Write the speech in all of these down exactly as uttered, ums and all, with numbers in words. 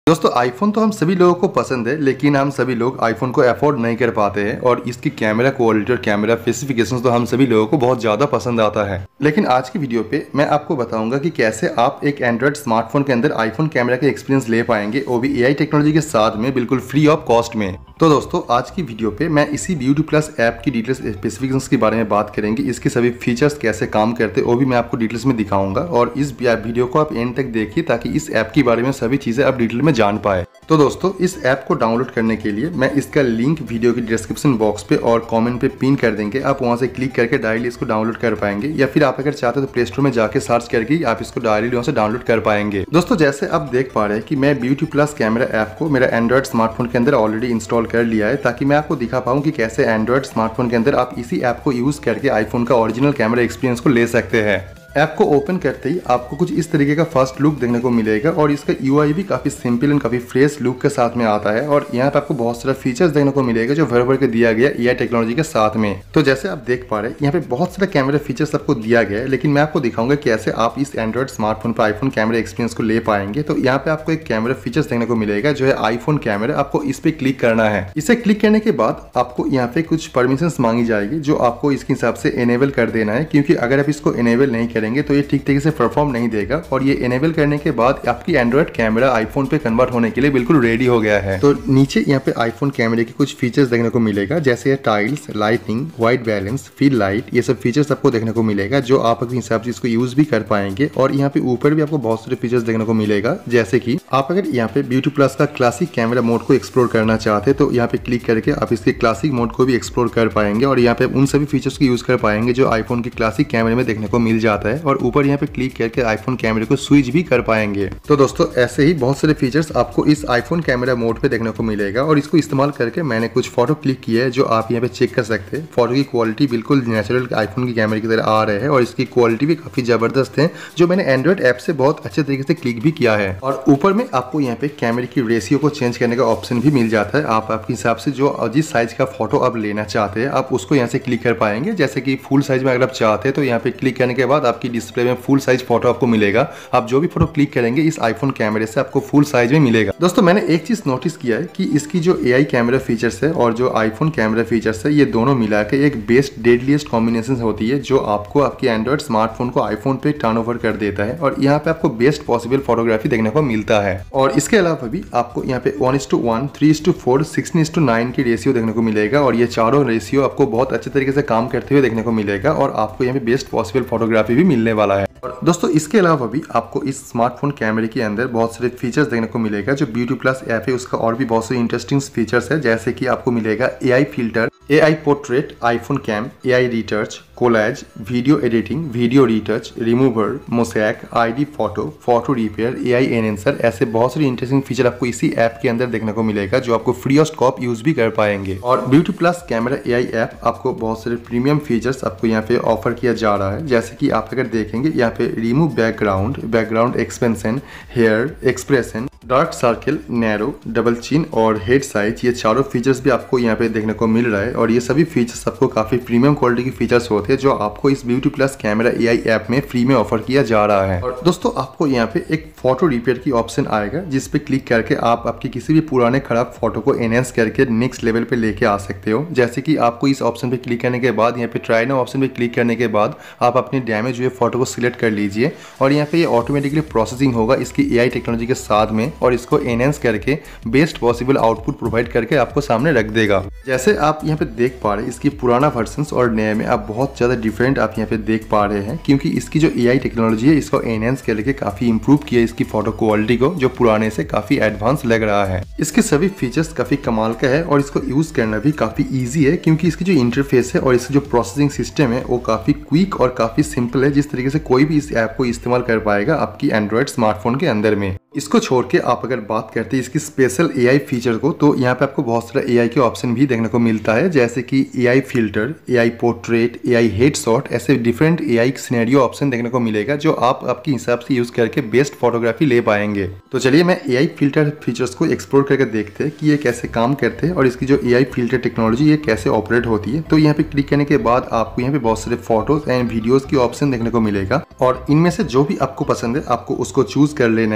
दोस्तों आईफोन तो हम सभी लोगों को पसंद है, लेकिन हम सभी लोग आईफोन को अफोर्ड नहीं कर पाते हैं और इसकी कैमरा क्वालिटी और कैमरा स्पेसिफिकेशंस तो हम सभी लोगों को बहुत ज़्यादा पसंद आता है। लेकिन आज की वीडियो पे मैं आपको बताऊंगा कि कैसे आप एक एंड्रॉइड स्मार्टफोन के अंदर आईफोन कैमरा का एक्सपीरियंस ले पाएंगे, वो भी एआई टेक्नोलॉजी के साथ में बिल्कुल फ्री ऑफ कॉस्ट में। तो दोस्तों आज की वीडियो पे मैं इसी ब्यूटी प्लस ऐप की डिटेल्स स्पेसिफिकेशंस के बारे में बात करेंगे। इसके सभी फीचर्स कैसे काम करते हैं वो भी मैं आपको डिटेल्स में दिखाऊंगा और इस वीडियो को आप एंड तक देखिए ताकि इस ऐप के बारे में सभी चीज़ें आप डिटेल में जान पाए। तो दोस्तों इस ऐप को डाउनलोड करने के लिए मैं इसका लिंक वीडियो की डिस्क्रिप्शन बॉक्स पे और कमेंट पे पिन कर देंगे। आप वहां से क्लिक करके डायरेक्टली इसको डाउनलोड कर पाएंगे, या फिर आप अगर चाहते हो तो प्ले स्टोर में जाके सर्च करके आप इसको डायरेक्टली वहां से डाउनलोड कर पाएंगे। दोस्तों जैसे आप देख पा रहे हैं कि मैं ब्यूटी प्लस कैमरा ऐप को मेरा एंड्रॉइड स्मार्टफोन के अंदर ऑलरेडी इंस्टॉल कर लिया है, ताकि मैं आपको दिखा पाऊँ कि कैसे एंड्रॉइड स्मार्टफोन के अंदर आप इसी ऐप को यूज करके आईफोन का ओरिजिनल कैमरा एक्सपीरियंस को ले सकते हैं। ऐप को ओपन करते ही आपको कुछ इस तरीके का फर्स्ट लुक देखने को मिलेगा और इसका यूआई भी काफी सिंपल एंड काफी फ्रेश लुक के साथ में आता है। और यहाँ पे आपको बहुत सारा फीचर्स देखने को मिलेगा जो भर भर के दिया गया एआई टेक्नोलॉजी के साथ में। तो जैसे आप देख पा रहे हैं यहाँ पे बहुत सारा कैमरा फीचर्स आपको दिया गया है, लेकिन मैं आपको दिखाऊंगा कैसे आप इस एंड्रॉइड स्मार्टफोन पर आईफोन कैमरा एक्सपीरियंस को ले पाएंगे। तो यहाँ पे आपको एक कैमरा फीचर्स देखने को मिलेगा जो है आईफोन कैमरा। आपको इस पे क्लिक करना है। इसे क्लिक करने के बाद आपको यहाँ पे कुछ परमिशन मांगी जाएगी जो आपको इसके हिसाब से एनेबल कर देना है, क्योंकि अगर आप इसको एनेबल नहीं करेंगे तो ये ठीक से परफॉर्म नहीं देगा। और ये एनेबल करने के बाद आपकी एंड्रॉइड कैमरा आईफोन पे कन्वर्ट होने के लिए बिल्कुल रेडी हो गया है। तो नीचे यहाँ पे आईफोन कैमरे के कुछ फीचर्स देखने को मिलेगा, जैसे tiles, lighting, white balance, feel light, ये सब फीचर्स आपको देखने को मिलेगा जो आप अपने हिसाब से इसको यूज भी कर पाएंगे। और यहाँ पे ऊपर भी आपको बहुत सारे फीचर्स देखने को मिलेगा, जैसे कि आप अगर यहाँ पे ब्यूटी प्लस का क्लासिक कैमरा मोड को एक्सप्लोर करना चाहते हैं तो यहाँ पे क्लिक करके आप इसके क्लासिक मोड को भी एक्सप्लोर कर पाएंगे और यहाँ पे उन सभी फीचर्स को यूज कर पाएंगे जो आईफोन के क्लासिक कैमरे में देखने को मिल जाता है। और ऊपर यहाँ पे क्लिक करके आईफोन कैमरे को स्विच भी कर पाएंगे। तो दोस्तों ऐसे ही बहुत सारे फीचर्स आपको इस आईफोन कैमरा मोड पे देखने को मिलेगा और इसको इस्तेमाल करके मैंने कुछ फोटो क्लिक किया है जो आप यहाँ पे चेक कर सकते हैं। फोटो की क्वालिटी बिल्कुल नेचुरल आईफोन की कैमरे की तरह आ रहे हैं और इसकी क्वालिटी भी काफी जबरदस्त है, जो मैंने एंड्रॉइड ऐप से बहुत अच्छे तरीके से क्लिक भी किया है। और ऊपर में आपको यहाँ पे कैमरे की रेशियो को चेंज करने का ऑप्शन भी मिल जाता है। आप आपके हिसाब से जो जिस साइज का फोटो आप लेना चाहते हैं आप उसको यहाँ से क्लिक कर पाएंगे। जैसे कि फुल साइज में अगर आप चाहते हैं तो यहाँ पे क्लिक करने के बाद आपकी डिस्प्ले में फुल साइज फोटो आपको मिलेगा। आप जो भी फोटो क्लिक करेंगे इस आईफोन कैमरे से आपको फुल साइज में मिलेगा। दोस्तों मैंने एक चीज नोटिस किया है कि इसकी जो एआई कैमरा फीचर्स है और जो आईफोन कैमरा फीचर्स है ये दोनों मिला के एक बेस्ट डेडलीस्ट कॉम्बिनेशन होती है जो आपको आपके एंड्रॉइड स्मार्टफोन को आईफोन पे टर्नओवर कर देता है और यहाँ पे आपको बेस्ट पॉसिबल फोटोग्राफी देखने को मिलता है। और इसके अलावा भी आपको यहाँ पे one is to one, three is to four, sixteen is to nine की रेशियो देखने को मिलेगा और ये चारों रेशियो आपको बहुत अच्छे तरीके से काम करते हुए देखने को मिलेगा और आपको यहाँ पे बेस्ट पॉसिबल फोटोग्राफी भी मिलने वाला है। और दोस्तों इसके अलावा भी आपको इस स्मार्टफोन कैमरे के अंदर बहुत सारे फीचर्स देखने को मिलेगा। जो ब्यूटी प्लस ऐप है उसका और भी बहुत सारे इंटरेस्टिंग फीचर्स है, जैसे कि आपको मिलेगा AI filter, AI portrait, iPhone cam, AI retouch, collage, video editing, video retouch, remover, mosaic, ID photo, photo repair, AI enhancer, ऐसे बहुत सारे इंटरेस्टिंग फीचर आपको इसी ऐप के अंदर देखने को मिलेगा जो आपको फ्री ऑफ कॉस्ट यूज भी कर पाएंगे। और beauty plus camera AI app आपको बहुत सारे प्रीमियम फीचर्स आपको यहाँ पे ऑफर किया जा रहा है, जैसे कि आप अगर देखेंगे यहाँ पे remove background, background expansion, hair expression, dark circle, narrow, double chin और हेड साइज, ये चारों फीचर्स भी आपको यहाँ पे देखने को मिल रहा है। और ये सभी फीचर्स आपको काफी प्रीमियम क्वालिटी के फीचर्स होते हैं जो आपको इस beauty plus camera AI app में फ्री में ऑफर किया जा रहा है। और दोस्तों आपको यहाँ पे एक फोटो रिपेयर की ऑप्शन आएगा जिस पे क्लिक करके आप आपके किसी भी पुराने खराब फोटो को एनहेंस करके नेक्स्ट लेवल पे लेके आ सकते हो। जैसे कि आपको इस ऑप्शन पे क्लिक करने के बाद यहाँ पे ट्राई नाउ ऑप्शन पे क्लिक करने के बाद आप अपने डैमेज हुए फोटो को सिलेक्ट कर लीजिए और यहाँ पे ये ऑटोमेटिकली प्रोसेसिंग होगा इसकी एआई टेक्नोलॉजी के साथ में और इसको एनहेंस करके बेस्ट पॉसिबल आउटपुट प्रोवाइड करके आपको सामने रख देगा। जैसे आप यहाँ पे देख पा रहे हैं इसकी पुराना वर्जन और नए में आप बहुत ज्यादा डिफरेंट आप यहाँ पे देख पा रहे हैं, क्योंकि इसकी जो एआई टेक्नोलॉजी है इसको एनहेंस करके काफी इंप्रूव किया इसकी फोटो क्वालिटी को, जो पुराने से काफी एडवांस लग रहा है। इसके सभी फीचर्स काफी कमाल का है और इसको यूज करना भी काफी ईजी है, क्योंकि इसकी जो इंटरफेस है और इसकी जो प्रोसेसिंग सिस्टम है वो काफी क्विक और काफी सिंपल है, जिस तरीके से कोई भी इस ऐप को इस्तेमाल कर पाएगा आपकी एंड्रॉइड स्मार्टफोन के अंदर में। इसको छोड़ के आप अगर बात करते हैं इसकी स्पेशल एआई फीचर को, तो यहाँ पे आपको बहुत सारा एआई के ऑप्शन भी देखने को मिलता है, जैसे कि AI filter, AI portrait, AI headshot, ऐसे डिफरेंट एआई सिनेरियो ऑप्शन देखने को मिलेगा जो आप आपके हिसाब से यूज करके बेस्ट फोटोग्राफी ले पाएंगे। तो चलिए मैं एआई फिल्टर फीचर्स को एक्सप्लोर करके देखते हैं कि ये कैसे काम करते हैं और इसकी जो एआई फिल्टर टेक्नोलॉजी ये कैसे ऑपरेट होती है। तो यहाँ पे क्लिक करने के बाद आपको यहाँ पे बहुत सारे फोटोज एंड वीडियोज की ऑप्शन देखने को मिलेगा और इनमें से जो भी आपको पसंद है आपको उसको चूज कर लेना है और इसको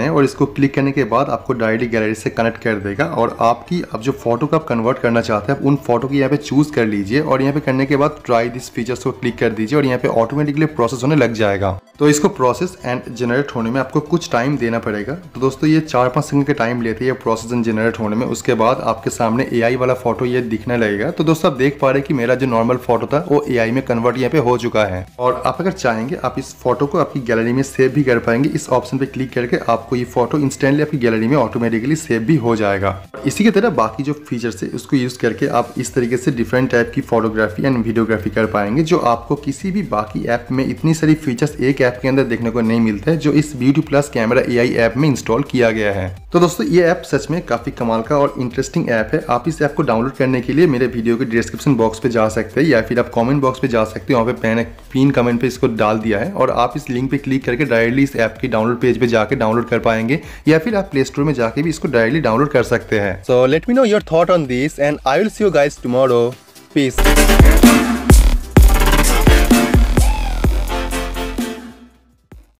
इसको क्लिक करने के बाद आपको डायरेक्टली गैलरी से कनेक्ट कर देगा और आपकी अब जो फोटो को आप कन्वर्ट करना चाहते हैं आप उन फोटो की यहाँ पे चूज कर लीजिए और यहाँ पे करने के बाद ट्राई दिस फीचर्स को क्लिक कर दीजिए और यहाँ पे ऑटोमेटिकली प्रोसेस होने लग जाएगा। तो इसको प्रोसेस एंड जनरेट होने में आपको कुछ टाइम देना पड़ेगा। तो दोस्तों ये चार पाँच सेकंड का टाइम लेते हैं ये प्रोसेस एंड जनरेट होने में। उसके बाद आपके सामने एआई वाला फोटो ये दिखने लगेगा। तो दोस्तों आप देख पा रहे हैं कि मेरा जो नॉर्मल फोटो था वो एआई में कन्वर्ट यहाँ पे हो चुका है। और आप अगर चाहेंगे आप इस फोटो को आपकी गैलरी में सेव भी कर पाएंगे। इस ऑप्शन पे क्लिक करके आपको ये फोटो इंस्टेंटली आपकी गैलरी में ऑटोमेटिकली सेव भी हो जाएगा। इसी की तरह बाकी जो फीचर्स है उसको यूज करके आप इस तरीके से डिफरेंट टाइप की फोटोग्राफी एंड वीडियोग्राफी कर पाएंगे जो आपको किसी भी बाकी ऐप में इतनी सारी फीचर्स एक ऐप के अंदर देखने को नहीं मिलता है जो इस beauty plus camera AI app में इंस्टॉल किया गया है। तो दोस्तों ये ऐप सच में काफी कमाल का और इंटरेस्टिंग ऐप है। आप इस ऐप को डाउनलोड करने के लिए मेरे वीडियो के डिस्क्रिप्शन बॉक्स पे जा सकते हैं या फिर आप कमेंट बॉक्स पे जा सकते हैं। वहाँ पे मैंने पिन कमेंट पे इसको डाल दिया है और आप इस लिंक पे क्लिक करके डायरेक्टली इस ऐप की डाउनलोड पेज पे जाके डाउनलोड कर पाएंगे या फिर आप प्ले स्टोर में जाके भी इसको डायरेक्टली डाउनलोड कर सकते हैं। So let me know your thought on this and I will see you guys tomorrow. Piece.